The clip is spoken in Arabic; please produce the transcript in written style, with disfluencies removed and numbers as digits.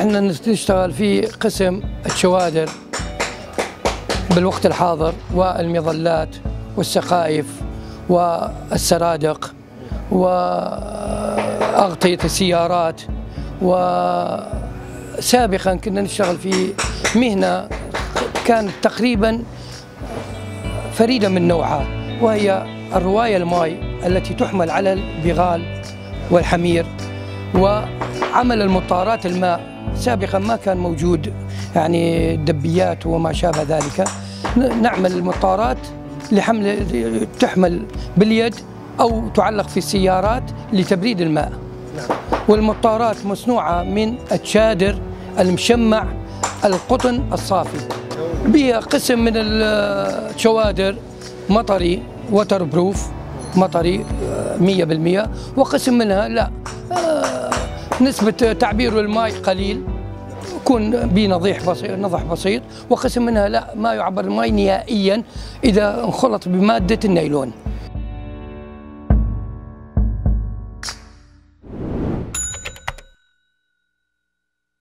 احنا نشتغل في قسم الشوادر بالوقت الحاضر، والمظلات والسقائف والسرادق وأغطية السيارات. وسابقا كنا نشتغل في مهنة كانت تقريبا فريدة من نوعها، وهي الرواية الماء التي تحمل على البغال والحمير، وعمل المطارات الماء. سابقا ما كان موجود يعني دبيات وما شابه ذلك، نعمل المطارات لحمل تحمل باليد أو تعلق في السيارات لتبريد الماء. والمطارات مصنوعة من الشادر المشمع القطن الصافي، بها قسم من الشوادر مطري وتر بروف مطري 100%، وقسم منها لا، نسبة تعبير الماء قليل يكون نضح بسيط، وقسم منها لا، ما يعبر الماء نهائيا إذا انخلط بمادة النيلون.